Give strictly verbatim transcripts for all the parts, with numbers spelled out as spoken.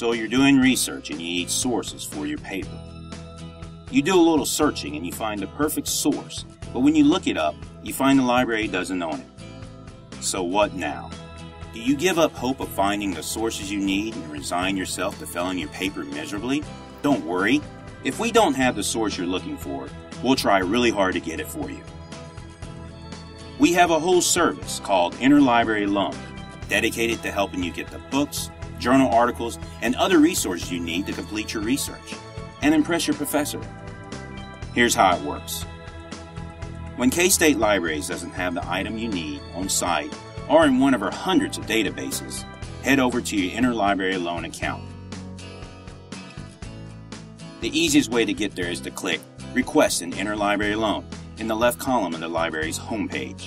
So you're doing research and you need sources for your paper. You do a little searching and you find the perfect source, but when you look it up, you find the library doesn't own it. So what now? Do you give up hope of finding the sources you need and resign yourself to failing your paper miserably? Don't worry. If we don't have the source you're looking for, we'll try really hard to get it for you. We have a whole service called Interlibrary Loan, dedicated to helping you get the books, journal articles, and other resources you need to complete your research and impress your professor. Here's how it works. When K-State Libraries doesn't have the item you need on site or in one of our hundreds of databases, head over to your Interlibrary Loan account. The easiest way to get there is to click Request an Interlibrary Loan in the left column of the library's homepage.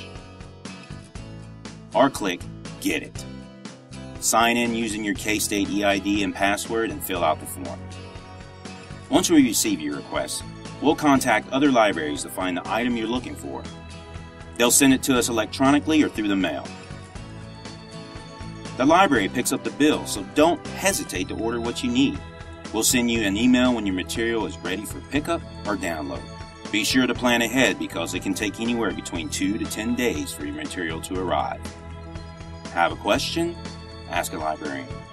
Or click Get It. Sign in using your K-State E I D and password and fill out the form. Once we receive your request, we'll contact other libraries to find the item you're looking for. They'll send it to us electronically or through the mail. The library picks up the bill, so don't hesitate to order what you need. We'll send you an email when your material is ready for pickup or download. Be sure to plan ahead because it can take anywhere between two to ten days for your material to arrive. Have a question? Ask a librarian.